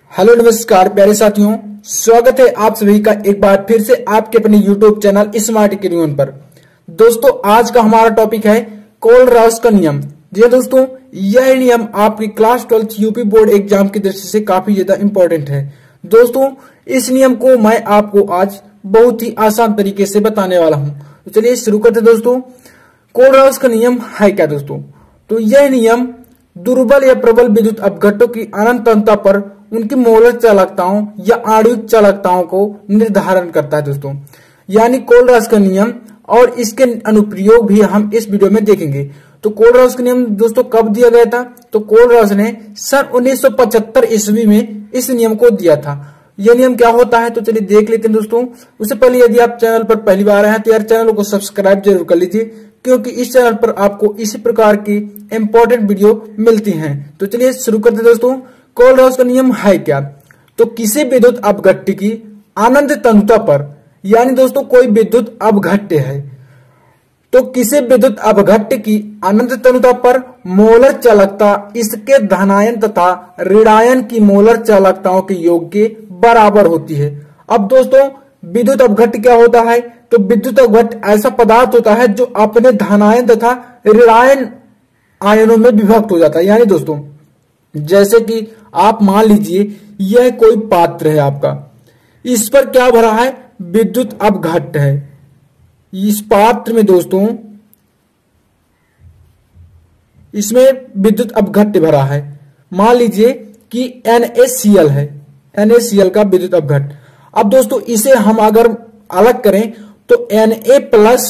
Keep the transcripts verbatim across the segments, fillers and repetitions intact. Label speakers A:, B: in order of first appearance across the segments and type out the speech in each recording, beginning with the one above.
A: Hello नमस्कार प्यारे साथियों, स्वागत है आप सभी का एक बार फिर से आपके अपने यूट्यूब चैनल स्मार्ट इक्वेशन पर। दोस्तों आज का हमारा टॉपिक है कोलराउस का नियम। जी दोस्तों, यह नियम आपकी class twelfth UP board exam की दृष्टि से काफी ज्यादा इंपॉर्टेंट है। दोस्तों इस नियम को मैं आपको आज बहुत ही आसान तरीके से बताने वाला हूँ। तो चलिए शुरू करते दोस्तों। कोलराउस का नियम है क्या दोस्तों? तो यह नियम दुर्बल या प्रबल विद्युत अपघट्टों की अनंत अंतता पर उनकी मोलर चालकताओं या आणविक चालकताओं को निर्धारण करता है दोस्तों, यानी कोलराउस का नियम, और इसके अनुप्रयोग भी हम इस वीडियो में देखेंगे। तो कोलराउस का नियम दोस्तों कब दिया गया था? तो कोलराउस ने सन उन्नीस सौ पचहत्तर ईस्वी में इस नियम को दिया था। यह नियम क्या होता है तो चलिए देख लेते हैं दोस्तों। उससे पहले यदि आप चैनल पर पहली बार आए हैं तो यार चैनल को सब्सक्राइब जरूर कर लीजिए, क्योंकि इस चैनल पर आपको इसी प्रकार की इंपॉर्टेंट वीडियो मिलती हैं। तो चलिए शुरू करते हैं दोस्तों। कोलराउस का नियम है क्या? तो किसी विद्युत अपघट्ट की अनंत तनुता पर, यानी दोस्तों कोई विद्युत अपघट्ट है तो किसी विद्युत अपघट्ट की अनंत तनुता पर मोलर चालकता इसके धनायन तथा ऋणायन की मोलर चालकताओं के योग के बराबर होती है। अब दोस्तों विद्युत अपघट्ट क्या होता है? तो विद्युत अपघट्ट ऐसा पदार्थ होता है जो अपने धनायन तथा ऋणायन आयनों में विभक्त हो जाता है। यानी दोस्तों जैसे कि आप मान लीजिए यह कोई पात्र है आपका, इस पर क्या भरा है? विद्युत अपघट्ट है। इस पात्र में दोस्तों इसमें विद्युत अपघट्ट भरा है। मान लीजिए कि NaCl है, NaCl का विद्युत अपघट्ट। अब दोस्तों इसे हम अगर अलग करें तो Na प्लस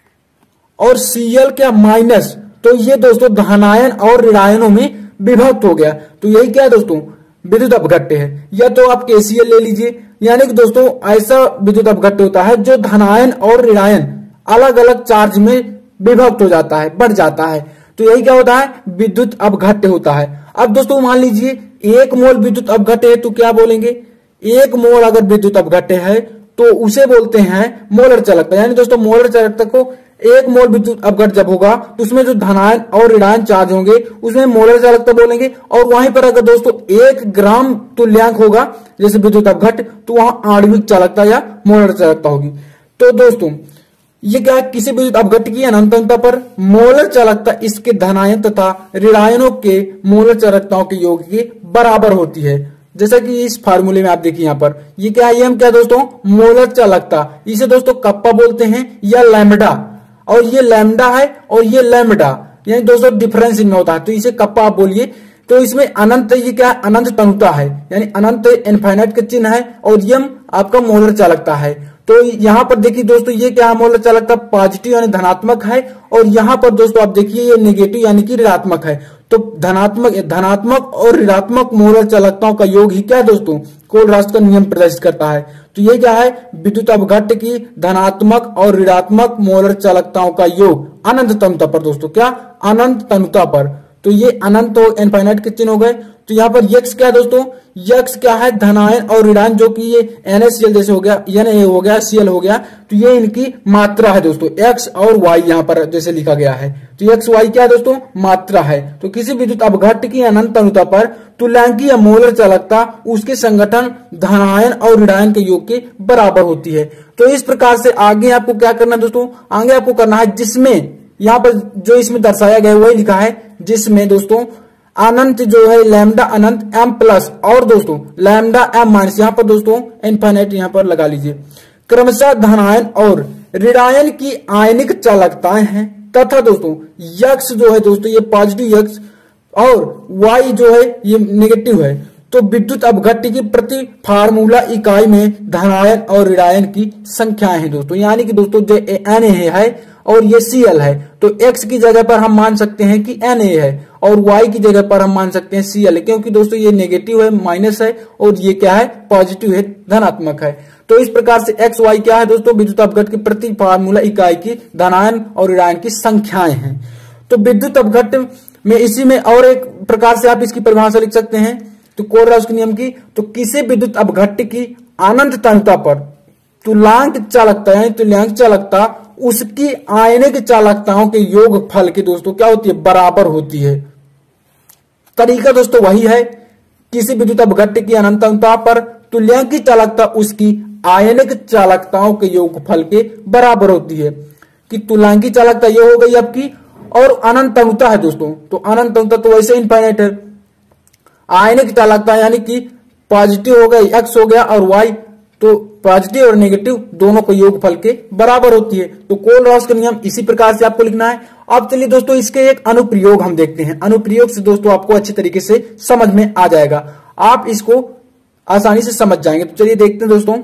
A: और Cl क्या माइनस, तो ये दोस्तों धनायन और ऋणायनों में विभक्त हो गया। तो यही क्या है दोस्तों? विद्युत अपघट्ट है। या तो आप KCl ले लीजिए, यानी कि दोस्तों ऐसा विद्युत अपघट्ट होता है जो धनायन और ऋणायन अलग अलग चार्ज में विभक्त हो जाता है, बढ़ जाता है। तो यही क्या होता है? विद्युत अपघट्ट होता है। अब दोस्तों मान लीजिए एक मोल विद्युत अपघट्ट है तो क्या बोलेंगे? एक मोल अगर विद्युत अपघट्ट है तो उसे बोलते हैं मोलर चालकता। यानी दोस्तों मोलर चालकता को एक मोल विद्युत अपघट्ट जब होगा तो उसमें जो धनायन और ऋणायन चार्ज होंगे उसमें मोलर चालकता बोलेंगे। और वहीं पर अगर दोस्तों एक ग्राम तुल्यांक होगा जैसे विद्युत अपघट्ट, तो वहां आणविक चालकता या मोलर चालकता होगी। तो दोस्तों ये क्या है? किसी विद्युत अपघट्ट की अनंतता पर मोलर चालकता इसके धनायन तथा ऋणायनों के मोलर चालकताओं के योग के बराबर होती है। जैसा कि इस फार्मूले में आप देखिए यहाँ पर ये क्या है? ये हम क्या दोस्तों मोलर चालकता, इसे दोस्तों कप्पा बोलते हैं या लैम्बडा, और ये लैम्बडा है और ये लैम्बडा, यानी दोस्तों डिफरेंस इनमें होता है तो इसे कप्पा आप बोलिए। तो इसमें अनंत, ये क्या है? अनंत तनुता है, यानी अनंत इनफाइनाइट का चिन्ह है, और यम आपका मोलर चालकता है। तो यहाँ पर देखिए दोस्तों ये क्या है? मोलर चालकता पॉजिटिव यानी धनात्मक है, और यहाँ पर दोस्तों आप देखिए ये नेगेटिव यानी कि ऋणात्मक है। तो धनात्मक धनात्मक और ऋणात्मक मोलर चालकताओं का योग ही क्या दोस्तों कोलराउस का नियम प्रदर्शित करता है। तो ये क्या है? विद्युत अपघट्ट की धनात्मक और ऋणात्मक मोलर चालकताओं का योग अनंत तनुता पर दोस्तों, क्या? अनंत तनुता पर। तो ये अनंत और इनफाइनाइट के चिन्ह हो गए। तो यहाँ पर यक्स क्या है दोस्तों? यक्स क्या है? धनायन और ऋणायन, जो कि ये NaCl जैसे हो गया, Na हो गया, Cl हो गया, तो ये इनकी मात्रा है दोस्तों। x और y यहाँ पर जैसे लिखा गया है, तो x y क्या है दोस्तों? मात्रा है। तो किसी विद्युत अपघट्ट की अनंत तनुता पर तुल्यांकी या मोलर चालकता उसके संगठन धनायन और ऋणायन के योग के बराबर होती है। तो इस प्रकार से आगे आपको क्या करना है दोस्तों? आगे आपको करना है जिसमें यहाँ पर जो इसमें दर्शाया गया वही लिखा है, जिसमें दोस्तों अनंत जो है लैम्डा अनंत m प्लस और दोस्तों लैम्डा m माइनस, यहाँ पर दोस्तों इनफाइनाइट यहाँ पर लगा लीजिए, क्रमशः धनायन और ऋणायन की आयनिक चालकताएं हैं, तथा दोस्तों यक्स जो है दोस्तों ये पॉजिटिव यक्स और y जो है ये नेगेटिव है। तो विद्युत अपघट्ट की प्रति फार्मूला इकाई में धनायन और ऋणायन की संख्याएं हैं दोस्तों, यानी कि दोस्तों जो Na है और ये Cl है, तो x की जगह पर हम मान सकते हैं कि Na है, और y की जगह पर हम मान सकते हैं Cl है, क्योंकि दोस्तों ये नेगेटिव है, माइनस है, और ये क्या है? पॉजिटिव है, धनात्मक है। तो इस प्रकार से x y क्या है दोस्तों? विद्युत अपघट्ट की प्रति फार्मूला इकाई की धनायन और ऋणायन की संख्याएं हैं। तो विद्युत अपघट्ट में इसी में और एक प्रकार से आप इसकी परिभाषा लिख सकते हैं तो कोलराउस के नियम की। तो किसी विद्युत अपघट्ट की अनंत तनुता पर तुल्यांक चालकता यानी तुल्यांक चालकता उसकी आयनिक चालकताओं के योगफल की दोस्तों क्या होती है? बराबर होती है। तरीका दोस्तों वही है, किसी विद्युत अपघट्य की अनंतता पर तुल्यांकी चालकता उसकी आयनिक चालकताओं के योगफल के बराबर होती है। कि तुल्यांकी चालकता ये हो गई आपकी, और अनंत अनुता है दोस्तों, तो अनंत अनुता तो वैसे इनफाइनाइट है। आयनिक चालकता यानी कि पॉजिटिव हो गया एक्स हो गया और वाई, तो पॉजिटिव और नेगेटिव दोनों को योगफल के बराबर होती है। तो कोलराउस का नियम इसी प्रकार से आपको लिखना है। अब चलिए दोस्तों इसके एक अनुप्रयोग हम देखते हैं। अनुप्रयोग से दोस्तों आपको अच्छी तरीके से समझ में आ जाएगा, आप इसको आसानी से समझ जाएंगे। तो चलिए देखते हैं दोस्तों।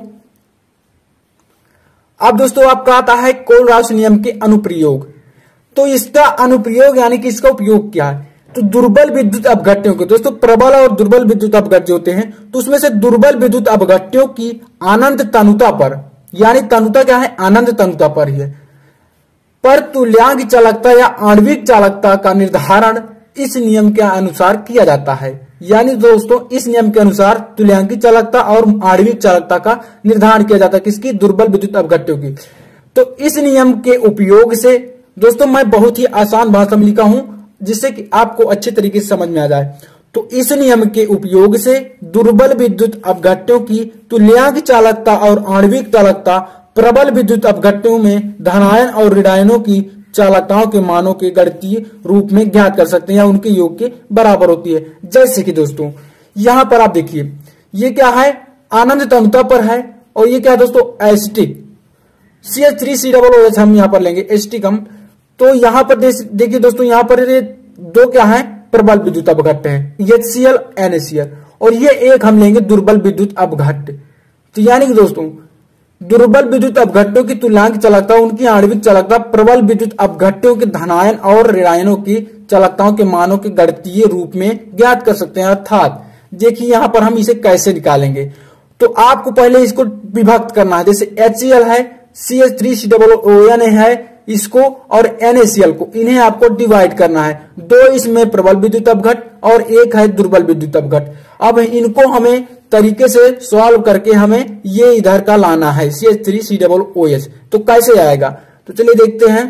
A: अब दोस्तों आपका आता है कोलराउस नियम के अनुप्रयोग। तो इसका अनुप्रयोग यानी कि इसका उपयोग क्या है, तो दुर्बल विद्युत अपघट्यों के, दोस्तों प्रबल और दुर्बल विद्युत अपघट्य होते हैं, तो उसमें से दुर्बल विद्युत अपघट्यों की अनंत तनुता पर, यानी तनुता क्या है, अनंत तनुता पर ही है, पर तुल्यांक चालकता या आणविक चालकता का निर्धारण इस नियम के अनुसार किया जाता है। यानी दोस्तों इस नियम के अनुसार तुल्यांकी चालकता और आणविक चालकता का निर्धारण किया जाता है, किसकी, दुर्बल विद्युत अपघट्यों की। तो इस नियम के उपयोग से दोस्तों मैं बहुत ही आसान भाषा में लिखा हूं जिससे कि आपको अच्छे तरीके से समझ में आ जाए। तो इस नियम के उपयोग से दुर्बल विद्युत अपघट्यों की तुल्यांक चालकता और आणविक चालकता प्रबल विद्युत अपघट्यों में धनायन और ऋणायनों की चालकताओं के मानों के गणितीय रूप में ज्ञात कर सकते हैं या उनके योग के बराबर होती है। जैसे कि दोस्तों यहां पर आप देखिए, ये क्या है, अनंत तनुता पर है, और ये क्या है दोस्तों, acetic C H three C double O H हम यहां पर लेंगे एसिटिक हम। तो यहां पर देखिए दोस्तों, यहां पर दो क्या है, प्रबल विद्युत अपघट्य हैं, H C L N A C L, और ये एक हम लेंगे दुर्बल विद्युत अपघट्य। तो यानी कि दोस्तों दुर्बल विद्युत अपघट्यों की तुल्यांक चालकता, उनकी आणविक चालकता प्रबल विद्युत अपघट्यों के धनायन और ऋणायनों की चालकताओं के मानों के गणितीय रूप में ज्ञात कर सकते हैं। अर्थात देखिए यहां पर हम इसे कैसे निकालेंगे, तो आपको पहले इसको विभक्त करना है। जैसे एच सी एल है, C H three C double O N A है इसको, और एन ए सी एल को, इन्हें आपको डिवाइड करना है। दो इसमें प्रबल विद्युत अपघट्य और एक है दुर्बल विद्युत अपघट्य। अब इनको हमें तरीके से सॉल्व करके हमें ये इधर का लाना है, C H three C double O H. तो कैसे आएगा, तो चलिए देखते हैं।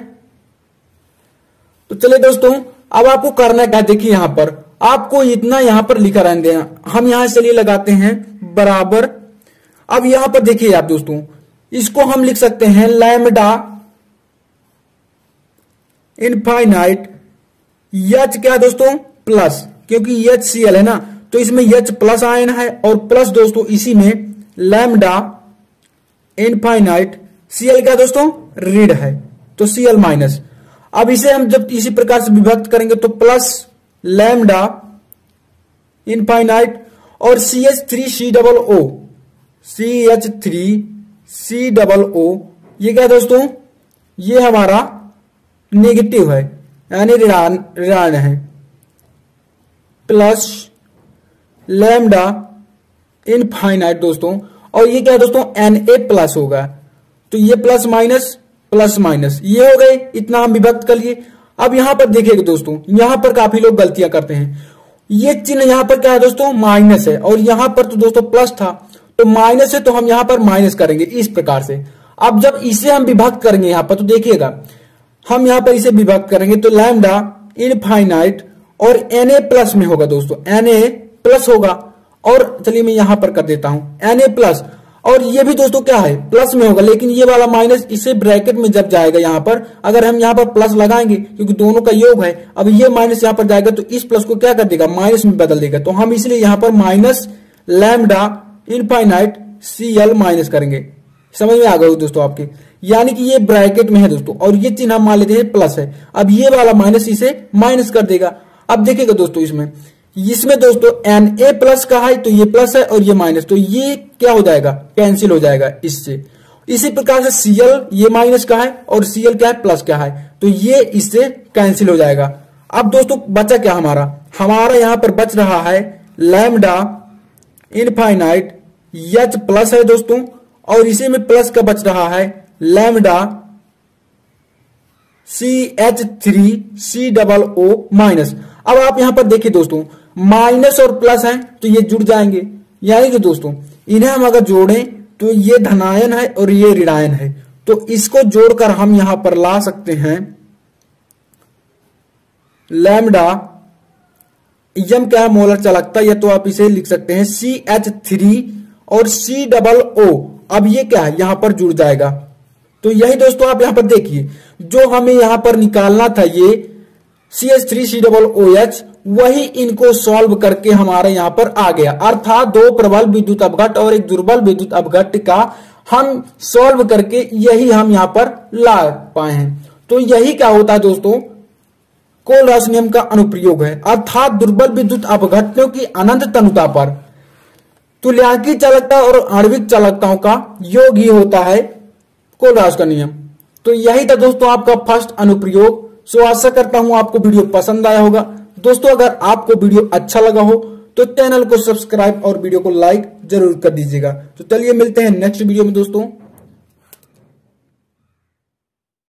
A: तो चलिए दोस्तों अब आपको करना क्या, देखिए यहां पर आपको इतना यहां पर लिखा रहने देना, हम यहां से चलिए लगाते हैं बराबर। अब यहां पर देखिए आप दोस्तों, इसको हम लिख सकते हैं लैम्डा इनफाइनाइट एच क्या दोस्तों, प्लस, क्योंकि एच सी एल है ना, तो इसमें एच प्लस आयन है, और प्लस दोस्तों इसी में लैम्डा इनफाइनाइट सी एल क्या दोस्तों, ऋण है, तो सी एल माइनस। अब इसे हम जब इसी प्रकार से विभक्त करेंगे तो प्लस लैम्डा इनफाइनाइट और C H three C double O, C H three C double O, ये क्या दोस्तों, ये हमारा नेगेटिव है यानी ऋणान ऋणान है, प्लस लैम्डा इनफाइनाइट दोस्तों, और ये क्या दोस्तों, एन ए प्लस होगा। तो ये प्लस माइनस प्लस माइनस ये हो गए, इतना हम विभक्त कर लिए। अब यहां पर देखिएगा दोस्तों, यहां पर काफी लोग गलतियां करते हैं, ये चिन्ह यहां पर क्या है दोस्तों, माइनस है, और यहां पर तो दोस्तों प्लस था, तो माइनस है तो हम यहां पर माइनस करेंगे इस प्रकार से। अब जब इसे हम विभक्त करेंगे यहां पर, तो देखिएगा हम यहां पर इसे विभक्त करेंगे तो लैम्डा इनफाइनाइट और एन ए प्लस में होगा दोस्तों, एन ए प्लस होगा, और चलिए मैं यहां पर कर देता हूं एन ए प्लस, और ये भी दोस्तों क्या है, प्लस में होगा, लेकिन ये वाला माइनस इसे ब्रैकेट में जब जाएगा यहां पर, अगर हम यहां पर प्लस लगाएंगे क्योंकि दोनों का योग है, अब ये माइनस यहां पर जाएगा तो इस प्लस को क्या कर देगा, माइनस में बदल देगा, तो हम इसलिए यहां पर minus lambda infinite C L minus करेंगे। समझ में आ गया दोस्तों आपके, यानी कि ये ब्रैकेट में है दोस्तों, और ये चिन्ह हम मान लेते हैं प्लस है, अब ये वाला माइनस इसे माइनस कर देगा। अब देखिएगा दोस्तों इसमें इसमें दोस्तों एन ए प्लस का है, तो ये प्लस है और ये माइनस, तो ये क्या हो जाएगा, कैंसिल हो जाएगा इससे। इसी प्रकार से सीएल ये माइनस का है और सीएल क्या है, प्लस का है, तो ये इससे कैंसिल हो जाएगा। अब दोस्तों बचा क्या हमारा, हमारा यहां पर बच रहा है लैम्डा इनफाइनाइट एच प्लस है दोस्तों, और इसी में प्लस का बच रहा है lambda C H three C double O minus. अब आप यहां पर देखिए दोस्तों, माइनस और प्लस है तो ये जुड़ जाएंगे, यानी कि दोस्तों इन्हें हम अगर जोड़ें तो ये धनायन है और ये ऋणायन है, तो इसको जोड़कर हम यहां पर ला सकते हैं लैम्डा यम क्या है, मोलर चालकता, या तो आप इसे लिख सकते हैं सी एच थ्री और सी डबल ओ। अब ये क्या है, यहां पर जुड़ जाएगा। तो यही दोस्तों आप यहां पर देखिए, जो हमें यहां पर निकालना था ये C H three C double O H, वही इनको सॉल्व करके हमारे यहां पर आ गया। अर्थात दो प्रबल विद्युत अपघट और एक दुर्बल विद्युत अपघट का हम सॉल्व करके यही हम यहां पर ला पाए हैं। तो यही क्या होता है दोस्तों, कोलरास नियम का अनुप्रयोग है। अर्थात दुर्बल विद्युत अपघटनों की अनंत तनुता पर तुल्यांकी चालकता और आणविक चालकताओं का योग ही होता है कोलरास का नियम। तो यही था दोस्तों आपका फर्स्ट अनुप्रयोग। सो आशा करता हूं आपको वीडियो पसंद आया होगा। दोस्तों अगर आपको वीडियो अच्छा लगा हो तो चैनल को सब्सक्राइब और वीडियो को लाइक जरूर कर दीजिएगा। तो चलिए मिलते हैं नेक्स्ट वीडियो में दोस्तों।